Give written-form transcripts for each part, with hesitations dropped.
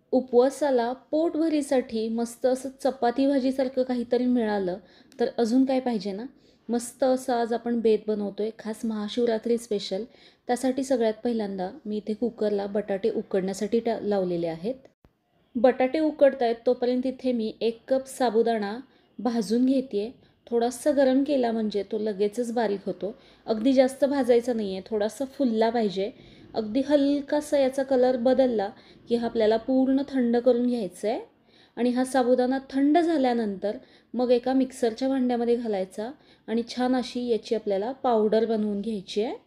उपवासाला पोटभरीसाठी मस्त असं चपाती भाजीसारखं काहीतरी मिळालं तर अजून काय पाहिजे ना. मस्त असं आज आपण बेत बनवतोय, खास महाशिवरात्री स्पेशल. त्यासाठी सगळ्यात पहिल्यांदा मी इथे कुकरला बटाटे उकडण्यासाठी लावलेले आहेत. बटाटे उकडत आहेत तोपर्यंत इथे मी 1 कप साबुदाणा भाजून घेते. थोडासा गरम केला म्हणजे तो लगेचच बारीक होतो. अगदी जास्त भाजायचा नाही आहे, थोडासा फुलला पाहिजे. अगदी हलकासा याचा कलर बदलला की हा आपल्याला पूर्ण थंड करून घ्यायचा आहे. आणि हा साबुदाणा थंड झाल्यानंतर मग एका मिक्सरच्या भांड्यामध्ये घालायचा आणि छान अशी याची आपल्याला पावडर बनवून घ्यायची आहे.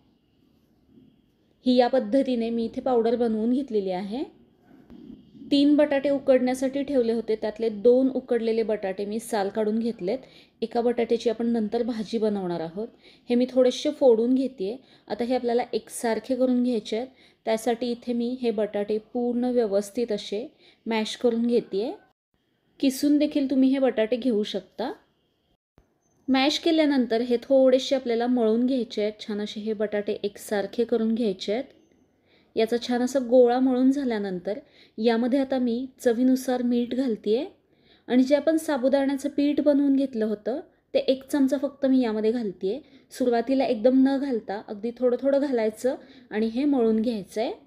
ही या पद्धतीने मी इथे पावडर बनवून घेतलेली आहे. 3 बटाटे उकडण्यासाठी ठेवले होते, त्यातले 2 उकडलेले बटाटे मी साल काढून घेतलेत. एका बटाट्याची आपण नंतर भाजी बनवणार आहोत. हे मी थोडेसे फोडून घेते. आता हे आपल्याला एकसारखे करून घ्यायचे आहेत. त्यासाठी इथे मी हे बटाटे पूर्ण व्यवस्थित असे मॅश करून घेते. किसून देखील तुम्ही हे बटाटे घेऊ शकता. मॅश केल्यानंतर हे थोडेसे आपल्याला मळून घ्यायचे आहेत. छान असे हे बटाटे एकसारखे करून घ्यायचे आहेत. याचा छान असा गोळा मळून झाल्यानंतर यामध्ये आता मी चवीनुसार मीठ घालते आणि जे आपण साबुदाण्याचं पीठ बनवून घेतलं होतं ते 1 चमचा फक्त मी यामध्ये घालते. सुरुवातीला एकदम न घालता अगदी थोडं थोडं घालायचं आणि हे मळून घ्यायचं आहे.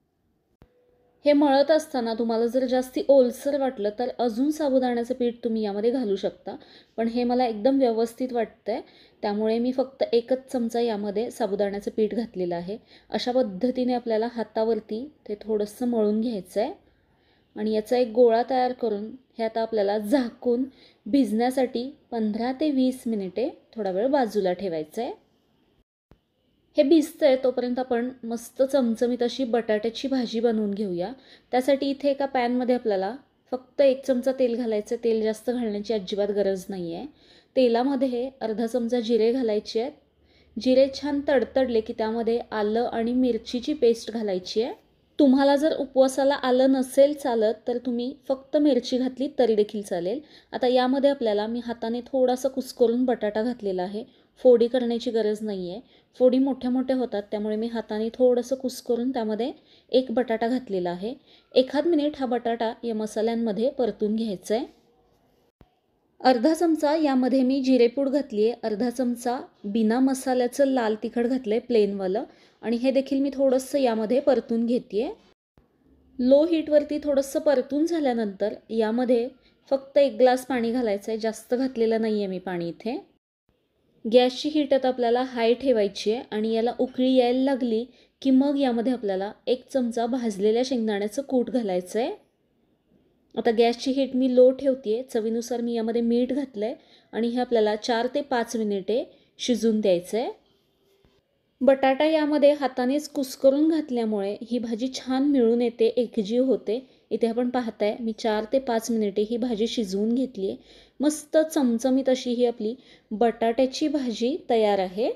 हे मळत असताना तुम्हाला जर जास्ती ओलसर वाटलं तर अजून साबुदाण्याचं पीठ तुम्ही यामध्ये घालू शकता, पण हे मला एकदम व्यवस्थित वाटतंय त्यामुळे मी फक्त 1च चमचा यामध्ये साबुदाण्याचं पीठ घातलेलं आहे. अशा पद्धतीने आपल्याला हातावरती ते थोडंसं मळून घ्यायचं आहे आणि याचा एक गोळा तयार करून हे आता आपल्याला झाकून भिजण्यासाठी 15 ते 20 मिनिटे थोडा वेळ बाजूला ठेवायचं आहे. हे भिजतंय तोपर्यंत आपण मस्त चमचमीत अशी बटाट्याची भाजी बनवून घेऊया. त्यासाठी इथे एका पॅनमध्ये आपल्याला फक्त 1 चमचा तेल घालायचं. तेल जास्त घालण्याची अजिबात गरज नाही आहे. तेलामध्ये अर्धा चमचा जिरे घालायचे आहेत. जिरे छान तडतडले की त्यामध्ये आलं आणि मिरचीची पेस्ट घालायची आहे. तुम्हाला जर उपवासाला आलं नसेल चालत तर तुम्ही फक्त मिरची घातली तरी देखील चालेल. आता यामध्ये आपल्याला मी हाताने थोडासा कुस्करून बटाटा घातलेला आहे. फोडी करण्याची गरज नाही आहे. फोडी मोठ्या मोठ्या होतात त्यामुळे मी हाताने थोडंसं कुस्करून त्यामध्ये 1 बटाटा घातलेला आहे. 1 मिनिट हा बटाटा या मसाल्यांमध्ये परतून घ्यायचा आहे. अर्धा चमचा यामध्ये मी जिरेपूड घातली आहे. अर्धा चमचा बिना मसाल्याचं लाल तिखट घातलं आहे प्लेनवालं आणि हे देखील मी थोडंसं यामध्ये परतून घेते आहे. लो हीटवरती थोडंसं परतून झाल्यानंतर यामध्ये फक्त 1 ग्लास पाणी घालायचं आहे. जास्त घातलेलं नाही आहे मी पाणी इथे. गॅसची हीट आता आपल्याला हाय ठेवायची आहे आणि याला उकळी यायला लागली की मग यामध्ये आपल्याला 1 चमचा भाजलेल्या शेंगदाण्याचं कूट घालायचं आहे. आता गॅसची हीट मी लो ठेवते आहे. चवीनुसार मी यामध्ये मीठ घातलं आहे आणि हे आपल्याला 4 ते 5 मिनिटे शिजून द्यायचं आहे. बटाटा यामध्ये हातानेच कुस्करून घातल्यामुळे ही भाजी छान मिळून येते, एकजीव होते. इथे आपण पाहताय मी 4 ते 5 मिनिटे ही भाजी शिजवून घेतली आहे. मस्त चमचमीत अशी ही आपली बटाट्याची भाजी तयार आहे.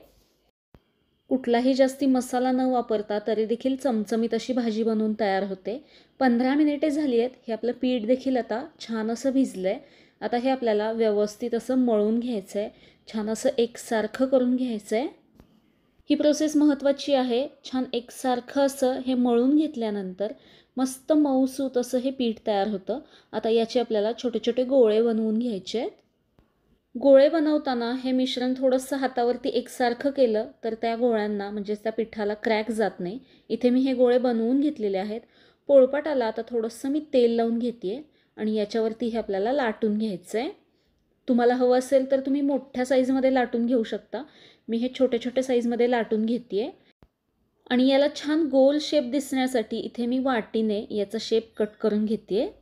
कुठलाही जास्ती मसाला न वापरता तरी देखील चमचमीत अशी भाजी बनवून तयार होते. 15 मिनिटे झाली आहेत. हे आपलं पीठ देखील आता छान असं भिजलं आहे. आता हे आपल्याला व्यवस्थित असं मळून घ्यायचं आहे. छान असं एकसारखं करून घ्यायचं आहे. ही प्रोसेस महत्त्वाची आहे. छान एकसारखं असं हे मळून घेतल्यानंतर मस्त मऊसूत असं हे पीठ तयार होतं. आता याचे आपल्याला छोटे छोटे गोळे बनवून घ्यायचे आहेत. गोळे बनवताना हे मिश्रण थोडंसं हातावरती एकसारखं केलं तर त्या गोळ्यांना म्हणजेच त्या पिठाला क्रॅक जात नाही. इथे मी हे गोळे बनवून घेतलेले आहेत. पोळपाटाला आता थोडंसं मी तेल लावून घेते आणि याच्यावरती हे आपल्याला लाटून घ्यायचं आहे. तुम्हाला हवं असेल तर तुम्ही मोठ्या साईजमध्ये लाटून घेऊ शकता. मी हे छोटे छोटे साईजमध्ये लाटून घेते आहे आणि याला छान गोल शेप दिसण्यासाठी इथे मी वाटीने याचा शेप कट करून घेते आहे.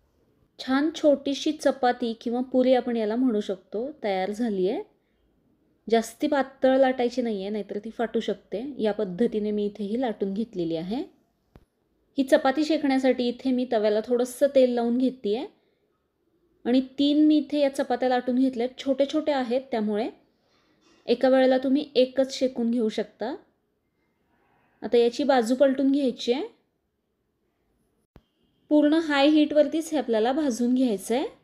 छान छोटीशी चपाती किंवा पुरी आपण याला म्हणू शकतो तयार झाली आहे. जास्ती पातळ लाटायची नाही आहे नाहीतर ती फाटू शकते. या पद्धतीने मी इथेही लाटून घेतलेली आहे. ही चपाती शेकण्यासाठी इथे मी तव्याला थोडंसं तेल लावून घेते आहे आणि 3 मी इथे या चपात्या लाटून घेतल्या. छोटे छोटे आहेत त्यामुळे एका वेळेला तुम्ही एकच शेकून घेऊ शकता. आता याची बाजू पलटून घ्यायची आहे. पूर्ण हाय हीटवरतीच हे आपल्याला भाजून घ्यायचं आहे.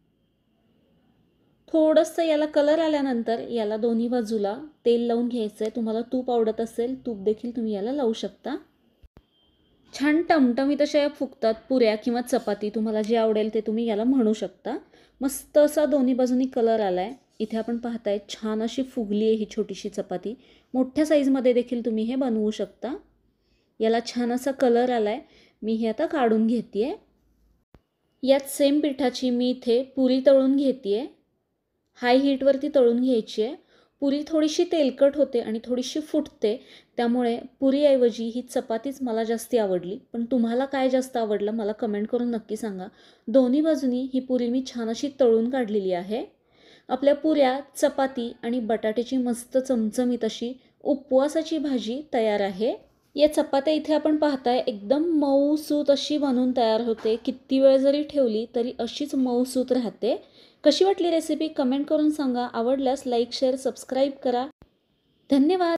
थोडंसं याला कलर आल्यानंतर याला दोन्ही बाजूला तेल लावून घ्यायचं आहे. तुम्हाला तूप आवडत असेल तूप देखील तुम्ही याला लावू शकता. छान टमटमीत अशा या फुगतात पुऱ्या किंवा चपाती, तुम्हाला जे आवडेल ते तुम्ही याला म्हणू शकता. मस्त असा दोन्ही बाजूनी कलर आला आहे. इथे आपण पाहताय छान अशी फुगली आहे ही छोटीशी चपाती. मोठ्या साईजमध्ये देखील तुम्ही हे बनवू शकता. याला छान असा कलर आला आहे. मी हे आता काढून घेते आहे. यात सेम पिठाची मी इथे पुरी तळून घेते आहे. हाय हीटवरती तळून घ्यायची आहे. पुरी थोडीशी तेलकट होते आणि थोडीशी फुटते, त्यामुळे पुरीऐवजी ही चपातीच मला जास्ती आवडली. पण तुम्हाला काय जास्त आवडलं मला कमेंट करून नक्की सांगा. दोन्ही बाजूनी ही पुरी मी छान अशी तळून काढलेली आहे. आपल्या पुऱ्या, चपाती आणि बटाट्याची मस्त चमचमीत अशी उपवासाची भाजी तयार आहे. या चपात्या इथे आपण पाहताय एकदम मऊसूत अशी बनवून तयार होते. किती वेळ जरी ठेवली तरी अशीच मऊसूत राहते. कशी वाटली रेसिपी कमेंट करून सांगा. आवडल्यास लाईक, शेअर, सबस्क्राईब करा. धन्यवाद.